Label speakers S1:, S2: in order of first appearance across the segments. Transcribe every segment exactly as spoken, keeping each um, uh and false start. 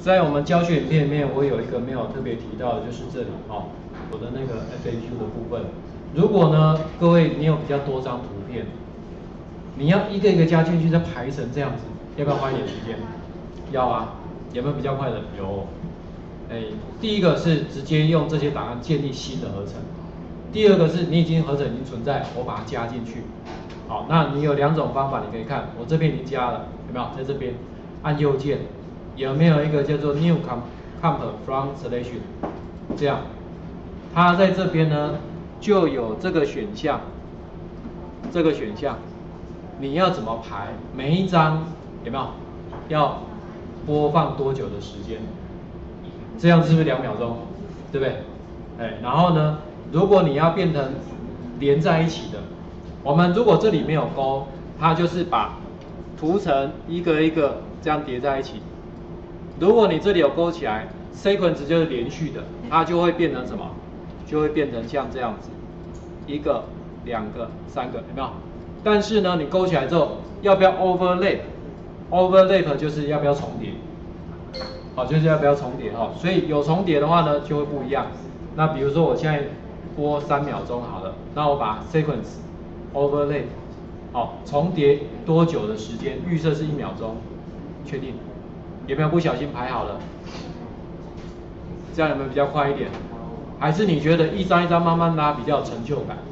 S1: 在我们教学影片里面，我有一个没有特别提到的，就是这里哦，我的那个 F A Q 的部分。如果呢，各位你有比较多张图片，你要一个一个加进去，再排成这样子，要不要花一点时间？要啊，有没有比较快的？有。哎，第一个是直接用这些档案建立新的合成，第二个是你已经合成已经存在，我把它加进去。好，那你有两种方法，你可以看，我这边已经加了，有没有？在这边按右键，有没有一个叫做 New Comp from Selection？ 这样，它在这边呢就有这个选项，这个选项，你要怎么排？每一张有没有要播放多久的时间？这样是不是两秒钟？对不对？哎，然后呢，如果你要变成连在一起的，我们如果这里没有勾，它就是把图层一个一个这样叠在一起。如果你这里有勾起来 ，sequence 就是连续的，它就会变成什么？就会变成像这样子，一个、两个、三个，有没有？但是呢，你勾起来之后，要不要 overlap？overlap 就是要不要重叠？好，就是要不要重叠哈，所以有重叠的话呢，就会不一样。那比如说我现在播三秒钟好了，那我把 sequence overlay 好重叠多久的时间？预设是一秒钟，确定？有没有不小心排好了？这样有没有比较快一点？还是你觉得一张一张慢慢拉比较有成就感？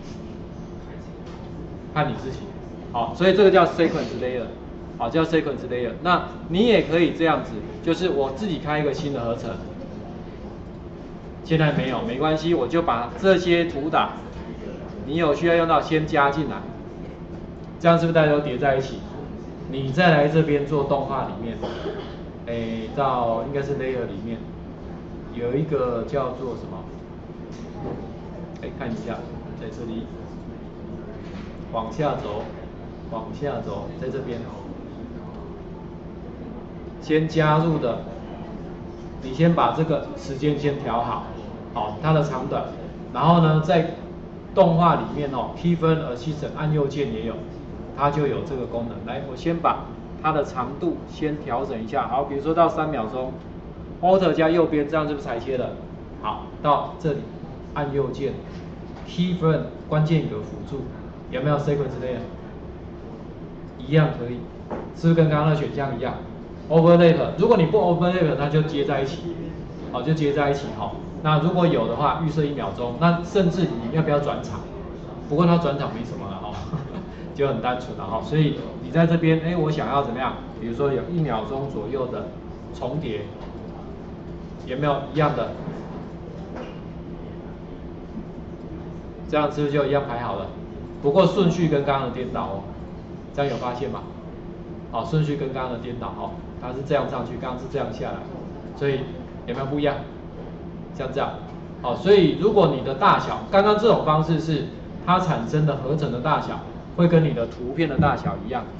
S1: 看你自己。好，所以这个叫 sequence layer。好，叫 sequence layer。那你也可以这样子，就是我自己开一个新的合成。现在没有，没关系，我就把这些图档，你有需要用到先加进来，这样是不是大家都叠在一起？你再来这边做动画里面，哎，到应该是 layer 里面有一个叫做什么？哎，看一下，在这里往下走，往下走，在这边。先加入的，你先把这个时间先调好，好它的长短，然后呢，在动画里面哦 ，Keyframe Assistant 按右键也有，它就有这个功能。来，我先把它的长度先调整一下，好，比如说到三秒钟 ，Alt 加右边，这样是不是裁切了？好，到这里按右键 ，Keyframe 关键格辅助，有没有 Sequence Layer？ 一样可以，是不是跟刚刚的选项一样？ overlap， 如果你不 overlap， 它就接在一起，好，就接在一起哈。那如果有的话，预设一秒钟，那甚至你要不要转场？不过它转场没什么了哈，就很单纯了哈。所以你在这边，哎，我想要怎么样？比如说有一秒钟左右的重叠，有没有一样的？这样是不是就一样排好了？不过顺序跟刚刚的颠倒哦，这样有发现吗？好，顺序跟刚刚的颠倒哈。它是这样上去，刚刚是这样下来，所以有没有不一样？像这样，好，所以如果你的大小，刚刚这种方式是它产生的合成的大小会跟你的图片的大小一样。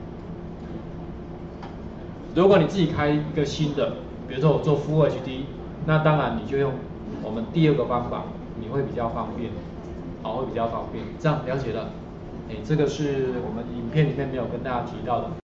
S1: 如果你自己开一个新的，比如说我做 Full H D， 那当然你就用我们第二个方法，你会比较方便，好，会比较方便。这样了解了，哎，这个是我们影片里面没有跟大家提到的。